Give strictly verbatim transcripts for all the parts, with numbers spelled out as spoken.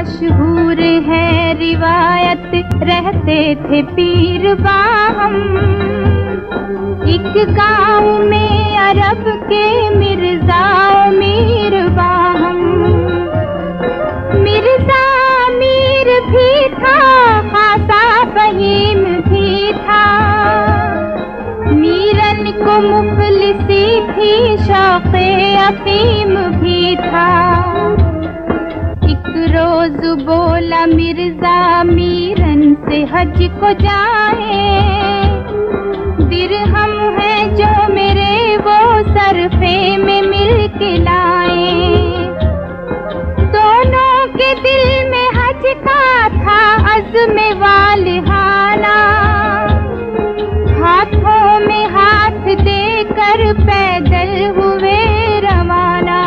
मशहूर है रिवायत, रहते थे पीर बाहम एक गांव में अरब के मिर्जाओं मीर बाहम। मिर्जा मीर भी था, खासा फहीम भी था, मीरन को मुफलिसी थी, शौक़े अफीम भी था। एक रोज बोला मिर्जा मीरन से हज को जाए, दिरहम है जो मेरे वो सरफे में मिल के लाए। दोनों के दिल में हज का था अज़्म वालिहाना, हाथों में हाथ देकर पैदल हुए रवाना।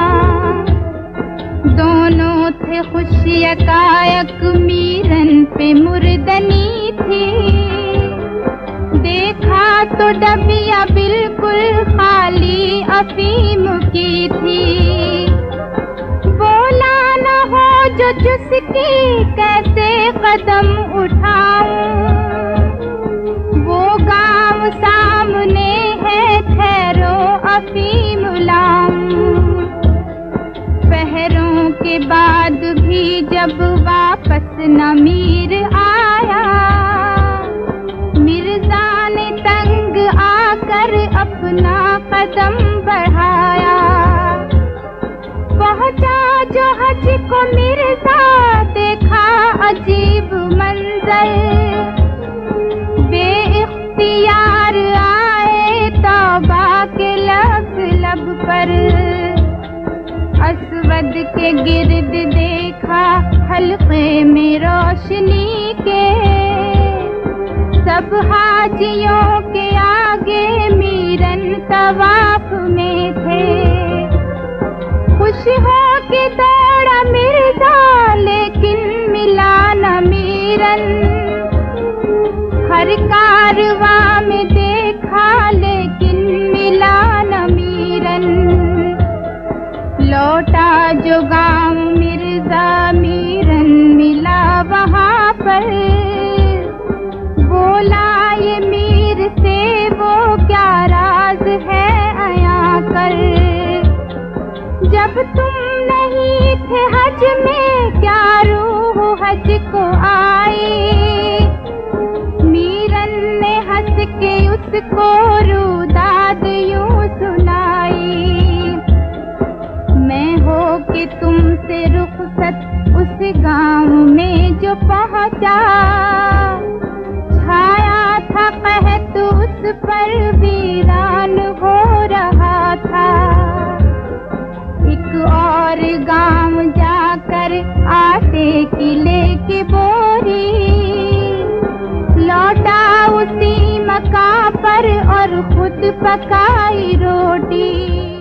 दोनों थे खुश यकायक, मीरन पे मुर्दनी थी, देखा तो डबिया बिल्कुल खाली अफीम की थी। बोला न हो जो चुसकी, कैसे कदम उठाऊं, वो गांव सामने है, ठहरो अफीम लाऊं। पहरों के बाद भी जब वापस न मीर आया, मिर्जा ने तंग आकर अपना कदम बढ़ाया। पहुंचा जो हज को मिर्जा, देखा अजीब मंजर, बेइख्तियार आए तौबा के लफ्ज़ लब पर। असवद के गिर्द देखा हल्के में रोशनी के, सब हाजियों के आगे मीरन तवाफ में थे। खुश हो के दौड़ा मिर्जा, लेकिन मिला न मीरन, हर कारवां में देखा लेकिन मिला न मीरन। लौटा जो गांव मिर्जा, मीरन मिला वहां पर, बोला ये मीर से वो क्या राज है आया कर। जब तुम नहीं थे हज में, क्या रूह हज को आई। मीरन ने हंस के उसको रुदाद यूं सुनाई। मैं हो के तुमसे रुखसत उस गांव में जो पहुंचा, छाया था कहत उस पर, वीरान हो रहा था। एक और गांव जाकर आटे की लेके बोरी, लौटा उसी मकां पर और खुद पकाई रोटी।